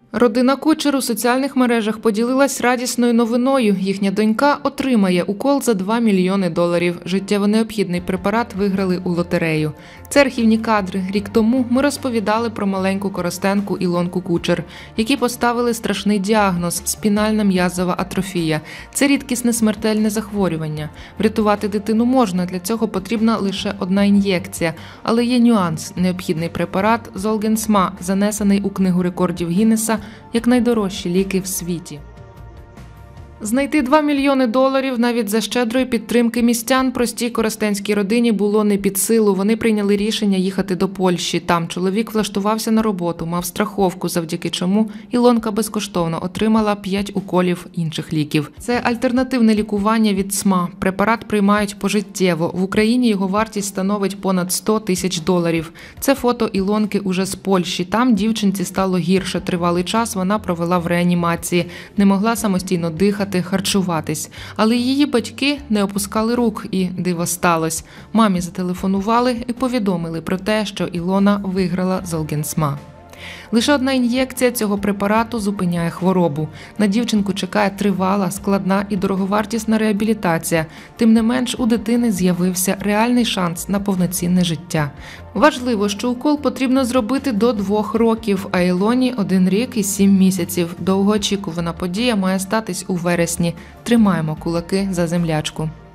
Родина Кучер у соціальних мережах поділилась радісною новиною. Їхня донька отримає укол за $2 мільйони. Життєво необхідний препарат виграли у лотерею. Це архівні кадри. Рік тому ми розповідали про маленьку коростенку Ілонку Кучер, якій поставили страшний діагноз – спінальна м'язова атрофія. Це рідкісне смертельне захворювання. Врятувати дитину можна, для цього потрібна лише одна ін'єкція. Але є нюанс – необхідний препарат Золгенсма, занесений у Книгу рекордів Гіннеса як найдорожчі ліки в світі. Знайти $2 мільйони навіть за щедрої підтримки містян простій коростенській родині було не під силу. Вони прийняли рішення їхати до Польщі. Там чоловік влаштувався на роботу, мав страховку, завдяки чому Ілонка безкоштовно отримала 5 уколів інших ліків. Це альтернативне лікування від СМА. Препарат приймають пожиттєво. В Україні його вартість становить понад $100 тисяч. Це фото Ілонки уже з Польщі. Там дівчинці стало гірше. Тривалий час вона провела в реанімації. Не могла самостійно дихати, харчуватись. Але її батьки не опускали рук і диво сталося. Мамі зателефонували і повідомили про те, що Ілона виграла Золгенсма. Лише одна ін'єкція цього препарату зупиняє хворобу. На дівчинку чекає тривала, складна і дороговартісна реабілітація. Тим не менш, у дитини з'явився реальний шанс на повноцінне життя. Важливо, що укол потрібно зробити до 2 років, а Ілоні – 1 рік і 7 місяців. Довгоочікувана подія має статись у вересні. Тримаємо кулаки за землячку.